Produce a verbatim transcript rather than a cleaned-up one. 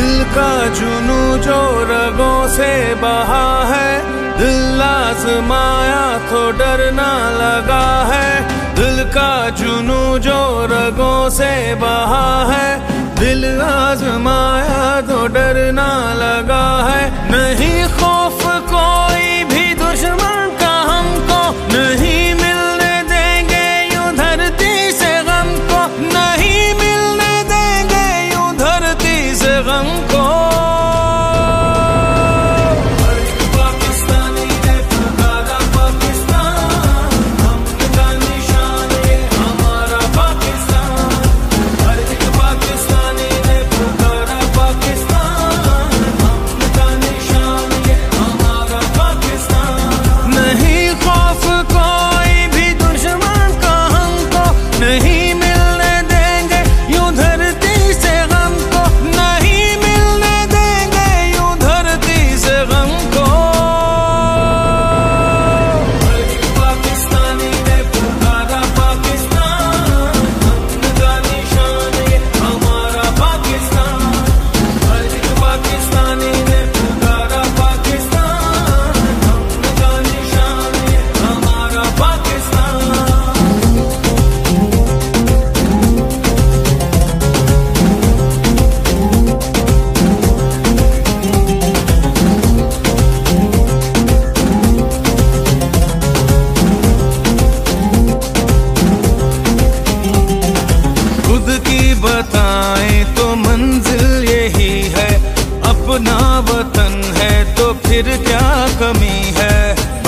दिल का जुनू जो रगों से बहा है, दिल आजमाया तो डरना लगा है। दिल का जुनू जो रगों से बहा है, दिल आजमाया तो डरना लगा है। नहीं खौफ कोई भी दुश्मन का हमको, नहीं मिलने देंगे यूं धरती से गम को, नहीं मिलने देंगे यूं धरती से गम को। बताएं तो मंजिल यही है, अपना वतन है तो फिर क्या कमी है।